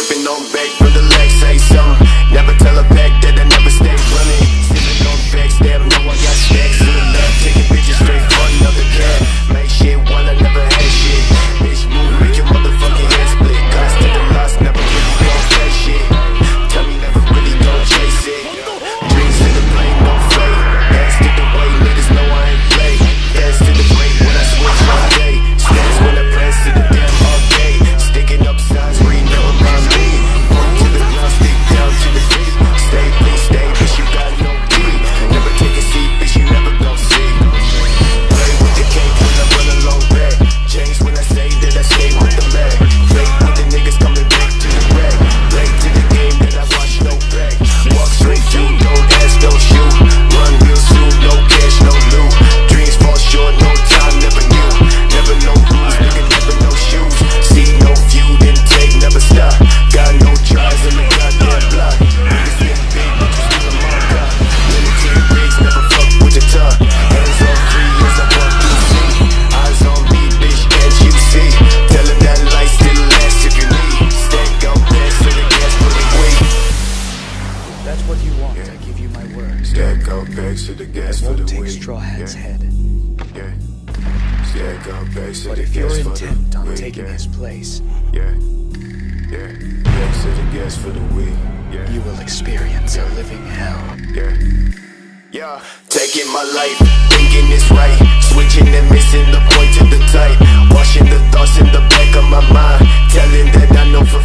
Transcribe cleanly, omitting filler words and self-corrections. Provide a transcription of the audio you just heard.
Sipping on back from the leg, say something. Never tell a pack that I never stay running. Sipping on facts, damn, know I got stacks in the lab. Taking bitches straight for another cat. Make shit while I never had shit. Bitch move, make your motherfucking head split. Cause to the loss, never really gon' that shit. Tell me never really gon' chase it. Dreams to the plane, no fade. Hands to the way, niggas know I ain't play. Hands to the break when I switch all day. Stands when I press to the damn all day. Sticking up signs, reading all around me. Point to the ground, stick down to the feet. Stay, please stay, bitch, you got no beat. Never take a seat, bitch, you never gon' see. Play with the cake when I run a long back. Change when I say that I stay with the mag. Fake when the niggas coming back to the rack. Play to the game that I watch no back. Walk straight through, don't ask, don't shoot. Run real soon, no cash, no loot. Dreams fall short, no time, never knew. Never no rules, nigga, never no shoes. See no feud, intake, never stop. Got no tries in the goddamn block. Niggas get big, but you still a marker. Military rigs, never fuck with the tuck. Hands on free as I walk through sea. Eyes on me, bitch, can't you see? Tell him that light still lasts if you need. Stack out back so the gas for the weak. That's what you want, I give you my word. Stack out back so the gas for the Won't take weak. Straw Hat's head. Yeah. Stack out back so But the if gas you're for the intent on weak. taking his place, Yeah. Back so the gas for the weak. Yeah. you will experience a living hell. Yeah, taking my life, thinking it's right. Switching and missing the point to the tight. Washing the thoughts in the back of my mind. Telling that I know